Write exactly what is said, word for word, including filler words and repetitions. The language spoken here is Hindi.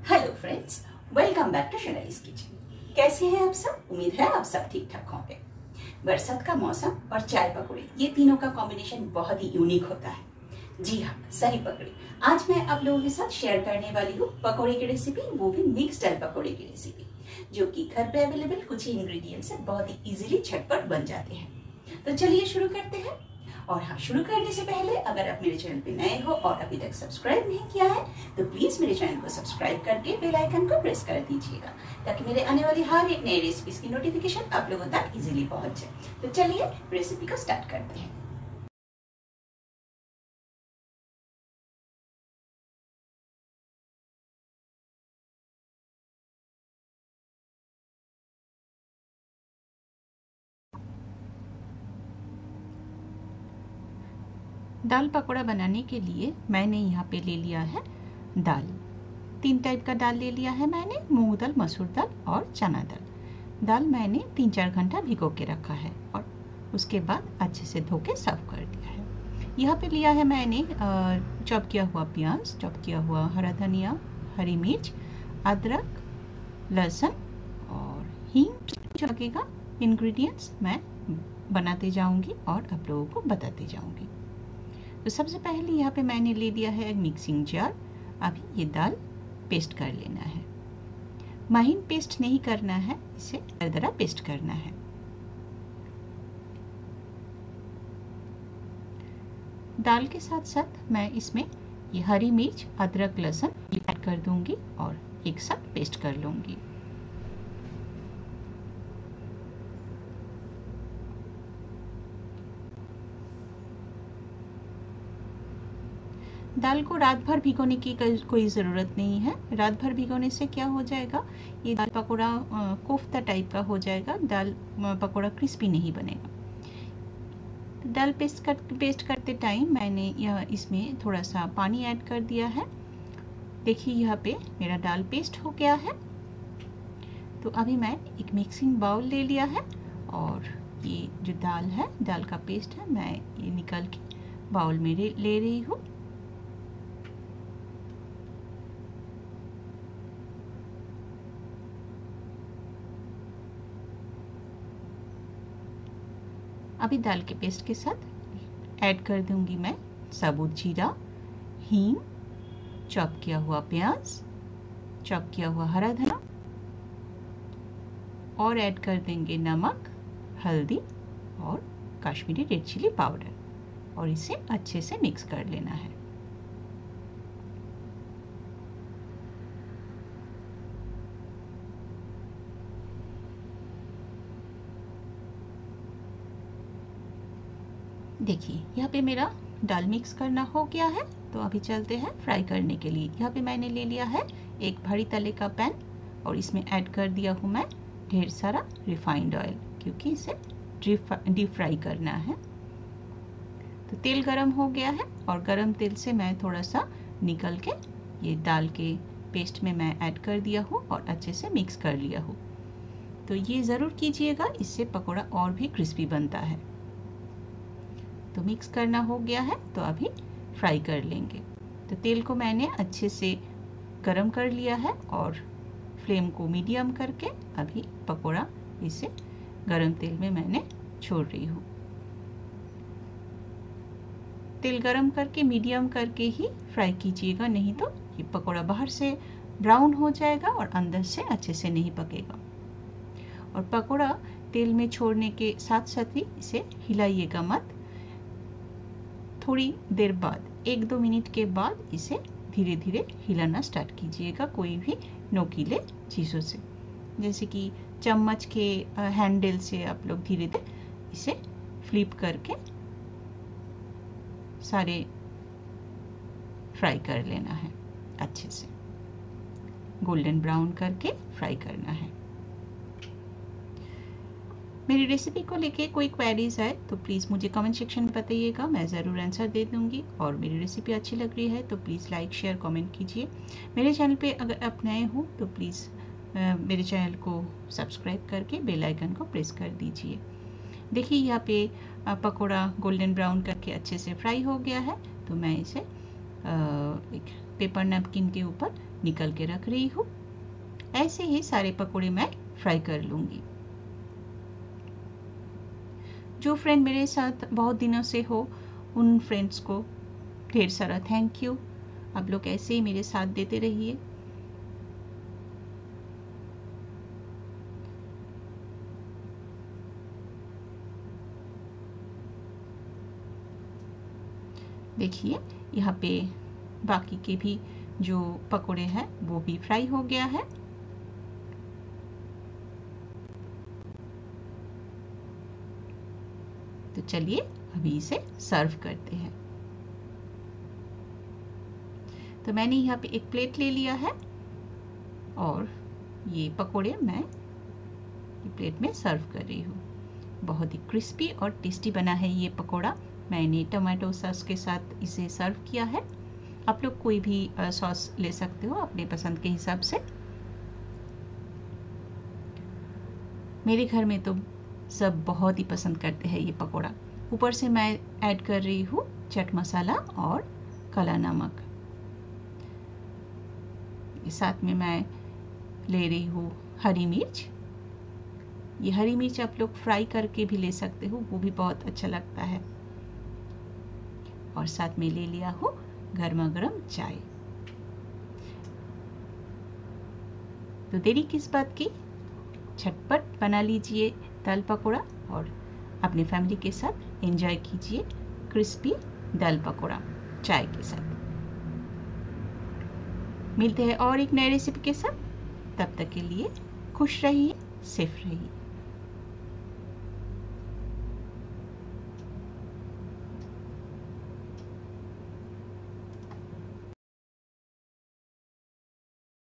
Hello friends, welcome back to Shanice kitchen. कैसे हैं आप सब? उम्मीद है आप सब ठीक ठाक होंगे। बरसात का मौसम और चाय पकौड़े, ये तीनों का कॉम्बिनेशन बहुत ही यूनिक होता है। जी हाँ, सही पकड़े। आज मैं आप लोगों के साथ शेयर करने वाली हूँ पकौड़े की रेसिपी, वो भी मिक्स दाल पकौड़े की रेसिपी, जो कि घर पे अवेलेबल कुछ ही इंग्रेडिएंट्स से बहुत ही इजीली झटपट बन जाते हैं। तो चलिए शुरू करते हैं। और हाँ, शुरू करने से पहले अगर आप मेरे चैनल पे नए हो और अभी तक सब्सक्राइब नहीं किया है तो प्लीज मेरे चैनल को सब्सक्राइब करके बेल आइकन को प्रेस कर दीजिएगा, ताकि मेरे आने वाली हर एक नई रेसिपीज की नोटिफिकेशन आप लोगों तक इजीली पहुंच जाए। तो चलिए रेसिपी को स्टार्ट करते हैं। दाल पकौड़ा बनाने के लिए मैंने यहाँ पे ले लिया है दाल। तीन टाइप का दाल ले लिया है मैंने, मूंग दाल, मसूर दाल और चना दाल। दाल मैंने तीन चार घंटा भिगो के रखा है और उसके बाद अच्छे से धो के सर्व कर दिया है। यहाँ पे लिया है मैंने चॉप किया हुआ प्याज, चॉप किया हुआ हरा धनिया, हरी मिर्च, अदरक, लहसुन और हींग। जो लगेगा इंग्रेडिएंट्स मैं बनाते जाऊंगी और आप लोगों को बताते जाऊंगी। तो सबसे पहले यहाँ पे मैंने ले लिया है एक मिक्सिंग जार। अभी ये दाल पेस्ट कर लेना है। महीन पेस्ट नहीं करना है, इसे दरदरा पेस्ट करना है। दाल के साथ साथ मैं इसमें ये हरी मिर्च, अदरक, लहसुन ऐड कर दूंगी और एक साथ पेस्ट कर लूंगी। दाल को रात भर भिगोने की कोई ज़रूरत नहीं है। रात भर भिगोने से क्या हो जाएगा, ये दाल पकौड़ा कोफ्ता टाइप का हो जाएगा, दाल पकौड़ा क्रिस्पी नहीं बनेगा। तो दाल पेस्ट कर पेस्ट करते टाइम मैंने यह इसमें थोड़ा सा पानी ऐड कर दिया है। देखिए यहाँ पे मेरा दाल पेस्ट हो गया है। तो अभी मैं एक मिक्सिंग बाउल ले लिया है और ये जो दाल है, दाल का पेस्ट है, मैं ये निकाल के बाउल में ले रही हूँ। अभी दाल के पेस्ट के साथ ऐड कर दूंगी मैं साबुत जीरा, हींग, चॉप किया हुआ प्याज, चॉप किया हुआ हरा धनिया और ऐड कर देंगे नमक, हल्दी और कश्मीरी रेड चिली पाउडर और इसे अच्छे से मिक्स कर लेना है। देखिए यहाँ पे मेरा दाल मिक्स करना हो गया है। तो अभी चलते हैं फ्राई करने के लिए। यहाँ पे मैंने ले लिया है एक भारी तले का पैन और इसमें ऐड कर दिया हूँ मैं ढेर सारा रिफाइंड ऑयल, क्योंकि इसे डीप फ्राई करना है। तो तेल गरम हो गया है और गरम तेल से मैं थोड़ा सा निकल के ये दाल के पेस्ट में मैं ऐड कर दिया हूँ और अच्छे से मिक्स कर लिया हूँ। तो ये ज़रूर कीजिएगा, इससे पकौड़ा और भी क्रिस्पी बनता है। तो मिक्स करना हो गया है, तो अभी फ्राई कर लेंगे। तो तेल को मैंने अच्छे से गरम कर लिया है और फ्लेम को मीडियम करके अभी पकौड़ा इसे गरम तेल में मैंने छोड़ रही हूँ। तेल गरम करके मीडियम करके ही फ्राई कीजिएगा, नहीं तो ये पकौड़ा बाहर से ब्राउन हो जाएगा और अंदर से अच्छे से नहीं पकेगा। और पकौड़ा तेल में छोड़ने के साथ साथ ही इसे हिलाइएगा मत। थोड़ी देर बाद, एक दो मिनट के बाद इसे धीरे धीरे हिलाना स्टार्ट कीजिएगा, कोई भी नोकीले चीज़ों से, जैसे कि चम्मच के हैंडल से आप लोग धीरे धीरे इसे फ्लिप करके सारे फ्राई कर लेना है। अच्छे से गोल्डन ब्राउन करके फ्राई करना है। मेरी रेसिपी को लेके कोई क्वेरीज है तो प्लीज़ मुझे कमेंट सेक्शन में बताइएगा, मैं ज़रूर आंसर दे दूँगी। और मेरी रेसिपी अच्छी लग रही है तो प्लीज़ लाइक शेयर कमेंट कीजिए। मेरे चैनल पे अगर आप नए हो तो प्लीज़ मेरे चैनल को सब्सक्राइब करके बेल आइकन को प्रेस कर दीजिए। देखिए यहाँ पे पकौड़ा गोल्डन ब्राउन करके अच्छे से फ्राई हो गया है। तो मैं इसे एक पेपर नैपकिन के ऊपर निकल के रख रही हूँ। ऐसे ही सारे पकोड़े मैं फ्राई कर लूँगी। जो फ्रेंड मेरे साथ बहुत दिनों से हो उन फ्रेंड्स को ढेर सारा थैंक यू। आप लोग ऐसे ही मेरे साथ देते रहिए। देखिए यहाँ पे बाकी के भी जो पकोड़े हैं वो भी फ्राई हो गया है। तो चलिए अभी इसे सर्व करते हैं। तो मैंने यहाँ पे एक प्लेट ले लिया है और ये पकोड़े मैं ये प्लेट में सर्व कर रही हूँ। बहुत ही क्रिस्पी और टेस्टी बना है ये पकोड़ा। मैंने टमाटो सॉस के साथ इसे सर्व किया है। आप लोग कोई भी सॉस ले सकते हो अपने पसंद के हिसाब से। मेरे घर में तो सब बहुत ही पसंद करते हैं ये पकोड़ा। ऊपर से मैं ऐड कर रही हूँ चाट मसाला और काला नमक। साथ में मैं ले रही हूँ हरी मिर्च। ये हरी मिर्च आप लोग फ्राई करके भी ले सकते हो, वो भी बहुत अच्छा लगता है। और साथ में ले लिया हूँ गर्मा गर्म चाय। तो देरी किस बात की, झटपट बना लीजिए दाल पकोड़ा और अपने फैमिली के साथ एंजॉय कीजिए क्रिस्पी दाल पकोड़ा चाय के साथ। मिलते हैं और एक नए रेसिपी के साथ। तब तक के लिए खुश रहिए, सेफ रहिए।